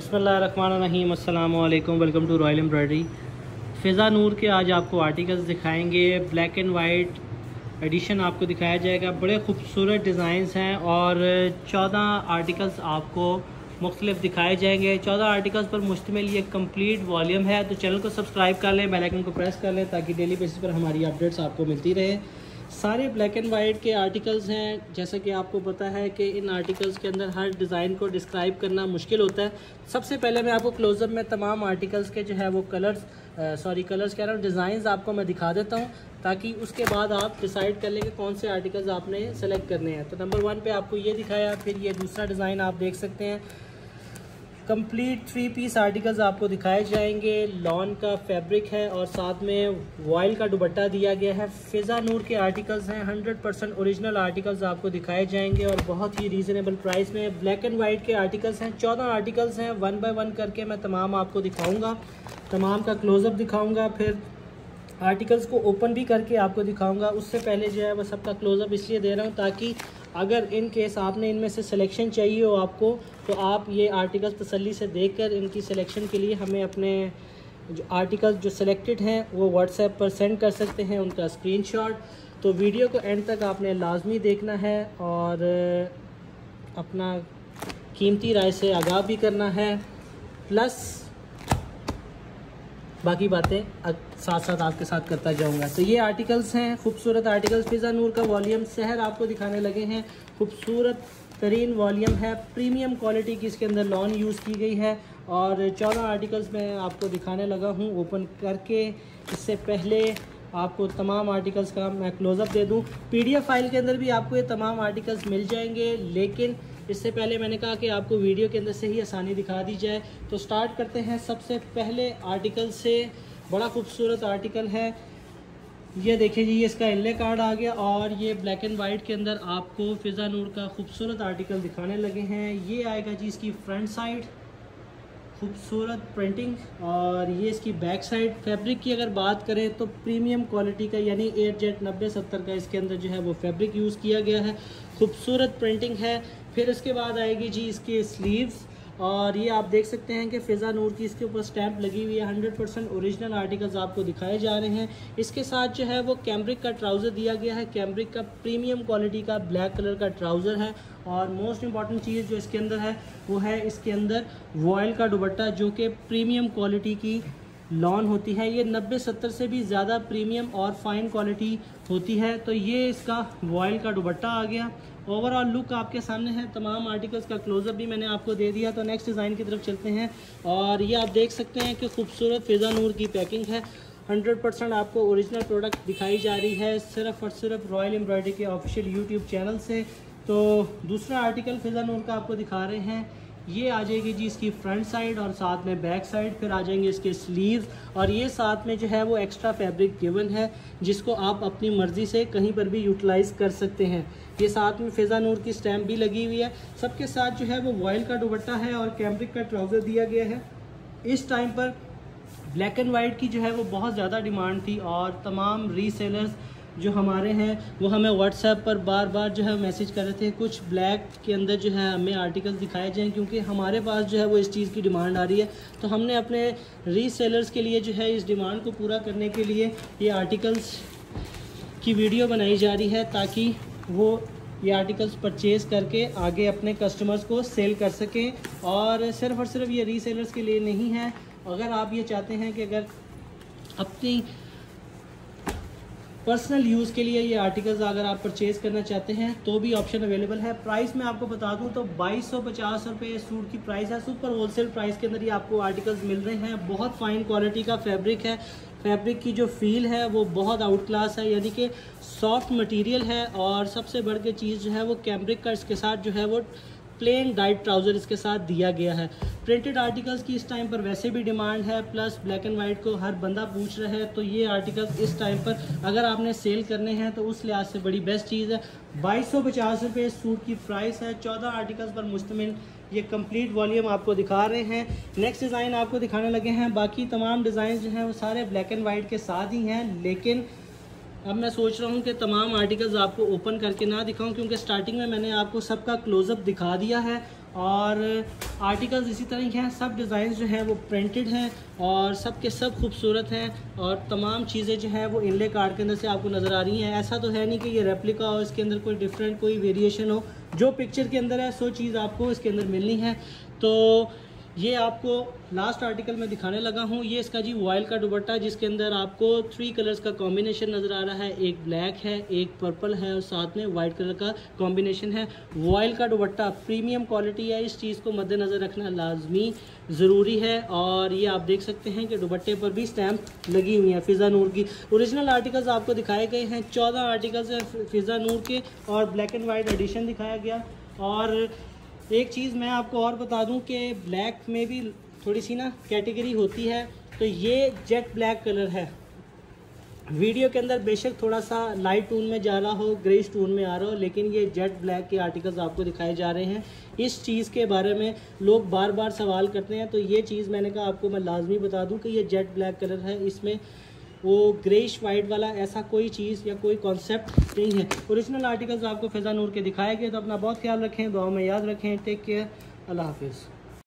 बिस्मिल्लाहिर्रहमानिर्रहीम, अस्सलाम वालेकुम, welcome to Royal Embroidery. Fiza Noor के आज आपको आर्टिकल्स दिखाएंगे। ब्लैक एंड वाइट एडिशन आपको दिखाया जाएगा। बड़े खूबसूरत डिज़ाइंस हैं और 14 आर्टिकल्स आपको मुख्तलिफ दिखाए जाएंगे। 14 आर्टिकल्स पर मुश्तमिल ये कंप्लीट वॉल्यूम है। तो चैनल को सब्सक्राइब कर लें, बेल आइकन को प्रेस कर लें ताकि डेली बेसिस पर हमारी अपडेट्स आपको मिलती रहे। सारे ब्लैक एंड वाइट के आर्टिकल्स हैं। जैसा कि आपको पता है कि इन आर्टिकल्स के अंदर हर डिज़ाइन को डिस्क्राइब करना मुश्किल होता है। सबसे पहले मैं आपको क्लोजअप में तमाम आर्टिकल्स के जो है वो कलर्स कह रहा हूँ, डिज़ाइंस आपको मैं दिखा देता हूँ ताकि उसके बाद आप डिसाइड कर लें कि कौन से आर्टिकल्स आपने सेलेक्ट करने हैं। तो नंबर 1 पे आपको ये दिखाया, फिर ये दूसरा डिज़ाइन आप देख सकते हैं। कंप्लीट 3 पीस आर्टिकल्स आपको दिखाए जाएंगे। लॉन का फैब्रिक है और साथ में वॉयल का दुपट्टा दिया गया है। फ़िज़ा नूर के आर्टिकल्स हैं, 100% ओरिजिनल आर्टिकल्स आपको दिखाए जाएंगे और बहुत ही रीज़नेबल प्राइस में। ब्लैक एंड वाइट के आर्टिकल्स हैं, 14 आर्टिकल्स हैं। 1 बाय 1 करके मैं तमाम आपको दिखाऊंगा, तमाम का क्लोजअप दिखाऊंगा, फिर आर्टिकल्स को ओपन भी करके आपको दिखाऊंगा। उससे पहले जो है वह सबका क्लोजअप इसलिए दे रहा हूँ ताकि अगर इन केस आपने इनमें से सिलेक्शन चाहिए हो आपको, तो आप ये आर्टिकल्स तसल्ली से देखकर इनकी सिलेक्शन के लिए हमें अपने जो आर्टिकल्स जो सिलेक्टेड हैं वो व्हाट्सएप पर सेंड कर सकते हैं, उनका स्क्रीनशॉट। तो वीडियो को एंड तक आपने लाजमी देखना है और अपना कीमती राय से आगाह भी करना है, प्लस बाकी बातें साथ साथ आपके साथ करता जाऊंगा। तो ये आर्टिकल्स हैं, खूबसूरत आर्टिकल्स। फ़िज़ा नूर का वॉल्यूम शहर आपको दिखाने लगे हैं। खूबसूरत तरीन वॉल्यूम है, प्रीमियम क्वालिटी की इसके अंदर लॉन यूज़ की गई है और 14 आर्टिकल्स मैं आपको दिखाने लगा हूँ ओपन करके। इससे पहले आपको तमाम आर्टिकल्स का मैं क्लोज़अप दे दूँ। PDF फाइल के अंदर भी आपको ये तमाम आर्टिकल्स मिल जाएंगे, लेकिन इससे पहले मैंने कहा कि आपको वीडियो के अंदर से ही आसानी दिखा दी जाए। तो स्टार्ट करते हैं सबसे पहले आर्टिकल से। बड़ा खूबसूरत आर्टिकल है, ये देखिए जी, ये इसका इनले कार्ड आ गया और ये ब्लैक एंड वाइट के अंदर आपको फ़िज़ा नूर का खूबसूरत आर्टिकल दिखाने लगे हैं। ये आएगा जी इसकी फ्रंट साइड, खूबसूरत प्रिंटिंग, और ये इसकी बैक साइड। फैब्रिक की अगर बात करें तो प्रीमियम क्वालिटी का यानी एयरजेट 90-70 का इसके अंदर जो है वो फैब्रिक यूज़ किया गया है। खूबसूरत प्रिंटिंग है। फिर इसके बाद आएगी जी इसके स्लीव्स, और ये आप देख सकते हैं कि फ़िज़ा नूर की इसके ऊपर स्टैंप लगी हुई है। 100% ओरिजिनल आर्टिकल्स आपको दिखाए जा रहे हैं। इसके साथ जो है वो कैम्ब्रिक का ट्राउज़र दिया गया है। कैम्ब्रिक का प्रीमियम क्वालिटी का ब्लैक कलर का ट्राउज़र है और मोस्ट इंपॉर्टेंट चीज़ जो इसके अंदर है वो है इसके अंदर वॉयल का दुपट्टा, जो कि प्रीमियम क्वालिटी की लॉन होती है। ये 90-70 से भी ज़्यादा प्रीमियम और फाइन क्वालिटी होती है। तो ये इसका वॉयल का दुपट्टा आ गया। ओवरऑल लुक आपके सामने है। तमाम आर्टिकल्स का क्लोजअप भी मैंने आपको दे दिया। तो नेक्स्ट डिज़ाइन की तरफ चलते हैं और ये आप देख सकते हैं कि खूबसूरत फ़िज़ा नूर की पैकिंग है। 100% आपको ओरिजिनल प्रोडक्ट दिखाई जा रही है, सिर्फ़ और सिर्फ रॉयल एम्ब्रॉयडरी के ऑफिशियल यूट्यूब चैनल से। तो दूसरा आर्टिकल फ़िज़ा नूर का आपको दिखा रहे हैं। ये आ जाएगी जी इसकी फ्रंट साइड और साथ में बैक साइड। फिर आ जाएंगे इसके स्लीव्स और ये साथ में जो है वो एक्स्ट्रा फैब्रिक गिवन है जिसको आप अपनी मर्ज़ी से कहीं पर भी यूटिलाइज़ कर सकते हैं। ये साथ में फ़िज़ा नूर की स्टैम्प भी लगी हुई है। सबके साथ जो है वो वॉयल का दुपट्टा है और कैम्ब्रिक का ट्राउज़र दिया गया है। इस टाइम पर ब्लैक एंड वाइट की जो है वो बहुत ज़्यादा डिमांड थी और तमाम रीसेलर्स जो हमारे हैं वो हमें व्हाट्सएप पर बार बार जो है मैसेज कर रहे थे कुछ ब्लैक के अंदर जो है हमें आर्टिकल्स दिखाए जाएं, क्योंकि हमारे पास जो है वो इस चीज़ की डिमांड आ रही है। तो हमने अपने रीसेलर्स के लिए जो है इस डिमांड को पूरा करने के लिए ये आर्टिकल्स की वीडियो बनाई जा रही है ताकि वो ये आर्टिकल्स परचेज़ करके आगे अपने कस्टमर्स को सेल कर सकें। और सिर्फ ये रीसेलर्स के लिए नहीं है। अगर आप ये चाहते हैं कि अगर अपनी पर्सनल यूज़ के लिए ये आर्टिकल्स अगर आप परचेज़ करना चाहते हैं तो भी ऑप्शन अवेलेबल है। प्राइस मैं आपको बता दूं तो 2250 रुपये सूट की प्राइस है। सुपर होलसेल प्राइस के अंदर ये आपको आर्टिकल्स मिल रहे हैं। बहुत फाइन क्वालिटी का फैब्रिक है। फैब्रिक की जो फील है वो बहुत आउट क्लास है, यानी कि सॉफ्ट मटेरियल है। और सबसे बढ़ के चीज़ जो है वो कैम्ब्रिक का इसके साथ जो है वो प्लेन डाइट ट्राउज़र इसके साथ दिया गया है। प्रिंटेड आर्टिकल्स की इस टाइम पर वैसे भी डिमांड है, प्लस ब्लैक एंड वाइट को हर बंदा पूछ रहा है। तो ये आर्टिकल्स इस टाइम पर अगर आपने सेल करने हैं तो उस लिहाज से बड़ी बेस्ट चीज़ है। 2250 रुपये सूट की प्राइस है। 14 आर्टिकल्स पर मुश्तमिल ये कंप्लीट वॉल्यूम आपको दिखा रहे हैं। नेक्स्ट डिज़ाइन आपको दिखाने लगे हैं। बाकी तमाम डिज़ाइन जो हैं वो सारे ब्लैक एंड वाइट के साथ ही हैं, लेकिन अब मैं सोच रहा हूँ कि तमाम आर्टिकल्स आपको ओपन करके ना दिखाऊं, क्योंकि स्टार्टिंग में मैंने आपको सबका क्लोजअप दिखा दिया है और आर्टिकल्स इसी तरह के हैं, सब डिज़ाइन जो हैं वो प्रिंटेड हैं और सब के सब खूबसूरत हैं और तमाम चीज़ें जो हैं वो इनले कार्ड के अंदर से आपको नज़र आ रही हैं। ऐसा तो है नहीं कि ये रेप्लिका हो, इसके अंदर कोई डिफरेंट कोई वेरिएशन हो, जो पिक्चर के अंदर है सो चीज़ आपको इसके अंदर मिलनी है। तो ये आपको लास्ट आर्टिकल में दिखाने लगा हूँ, ये इसका जी वॉयल का दुपट्टा जिसके अंदर आपको 3 कलर्स का कॉम्बिनेशन नज़र आ रहा है, एक ब्लैक है, एक पर्पल है और साथ में वाइट कलर का कॉम्बिनेशन है। वॉयल का दुपट्टा प्रीमियम क्वालिटी है, इस चीज़ को मद्देनज़र रखना लाजमी ज़रूरी है। और ये आप देख सकते हैं कि दुपट्टे पर भी स्टैम्प लगी हुई है फ़िज़ा नूर की। ओरिजिनल आर्टिकल्स आपको दिखाए गए हैं, 14 आर्टिकल्स हैं फ़िज़ा नूर के और ब्लैक एंड वाइट एडिशन दिखाया गया। और एक चीज़ मैं आपको और बता दूं कि ब्लैक में भी थोड़ी सी ना कैटेगरी होती है, तो ये जेट ब्लैक कलर है। वीडियो के अंदर बेशक थोड़ा सा लाइट टोन में जा रहा हो, ग्रेइश टोन में आ रहा हो, लेकिन ये जेट ब्लैक के आर्टिकल्स आपको दिखाए जा रहे हैं। इस चीज़ के बारे में लोग बार बार सवाल करते हैं, तो ये चीज़ मैंने कहा आपको मैं लाजमी बता दूं कि ये जेट ब्लैक कलर है, इसमें वो ग्रेइश वाइट वाला ऐसा कोई चीज़ या कोई कॉन्सेप्ट नहीं है। ओरिजिनल आर्टिकल्स आपको फ़िज़ा नूर के दिखाए गए। तो अपना बहुत ख्याल रखें, दुआ में याद रखें। टेक केयर, अल्लाह हाफिज़।